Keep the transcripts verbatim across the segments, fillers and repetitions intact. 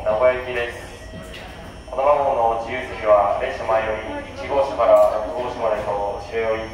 名古屋行きです。こだま号の自由席は列車前よりいち号車からろく号車までと後ろより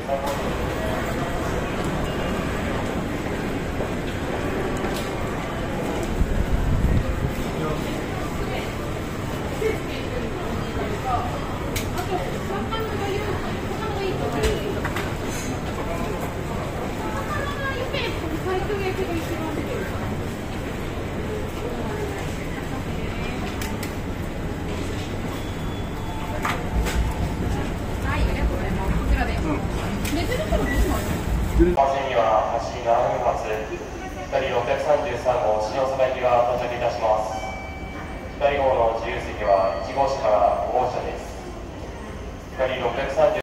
バスにははちじななふん発、ひかりろっぴゃくさんじゅうさん号新大阪行きが到着いたします。ひかり号の自由席はいち号車からご号車です。ひかりろっぴゃくさんじゅう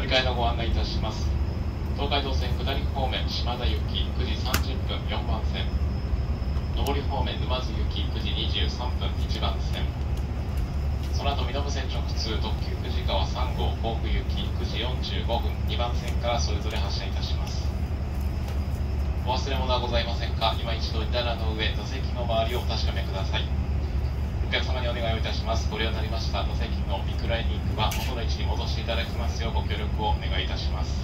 り換えのご案内いたします。東海道線下り方面島田行きくじさんじゅっぷんよんばん線、上り方面沼津行きくじにじゅうさんぷんいちばん線、その後身延線直通特急富士川さん号甲府行きくじよんじゅうごふんにばん線からそれぞれ発車いたします。お忘れ物はございませんか。今一度荷棚の上、座席の周りをお確かめください。お客様にお願いをいたします。ご利用になりました座席のリクライニングは元の位置に戻していただきますようご協力をお願いいたします。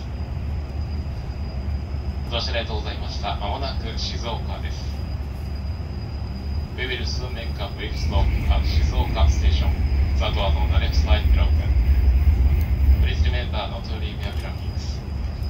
お話ありがとうございました。まもなく静岡です。We will soon make a brief stop at Shizuoka Station. The doors on the left side are open. Please remember not to leave your belongings.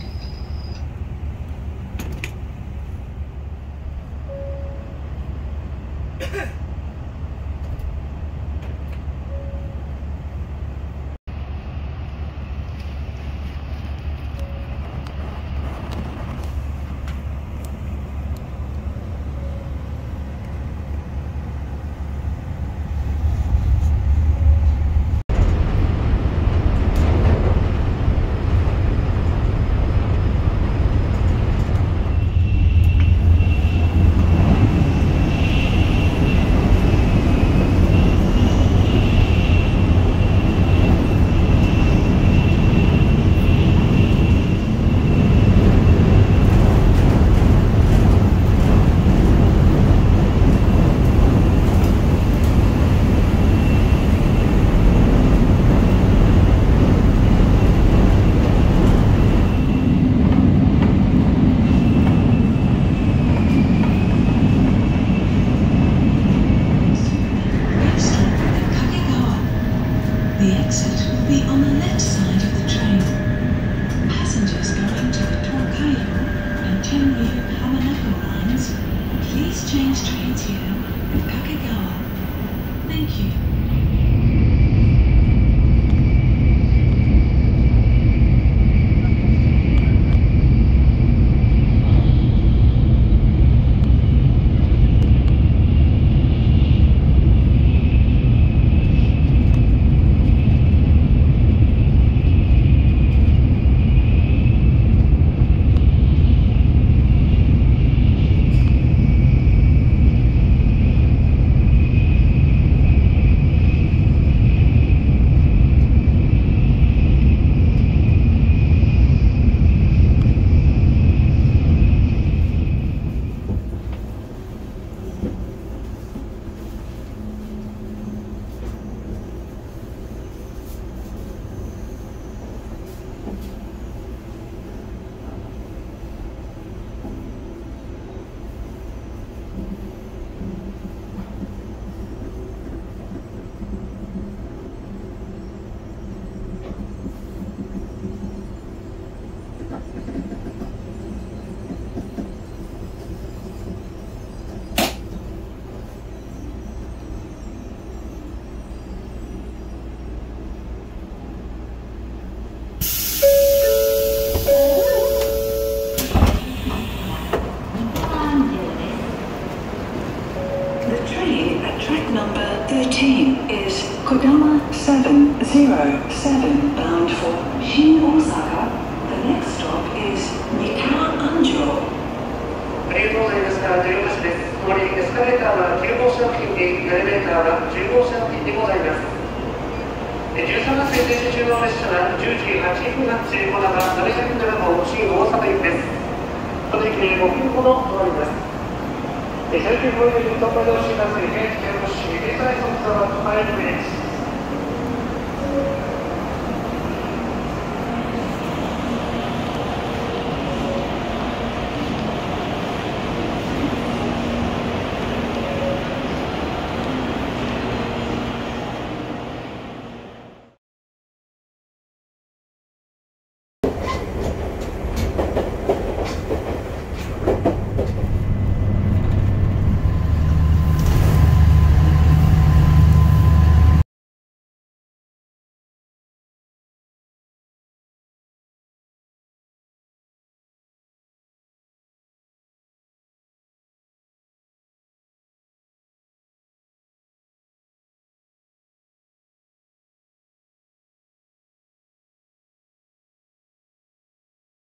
コダマセブンゼロセブン bound for 新大阪。The next stop is 三河安城。 ありがとうございました。じゅうごしです。このエスカレーターはきゅう号車付近で、エレベーターはじゅう号車付近でございます。じゅうさんがつ停止中の列車はじゅうじはちふん発コダマななひゃくなな号新大阪行きです。この駅にごふんほど止まります。最近ご利用に東海道新幹線現地県の市、現在速度はごminutes。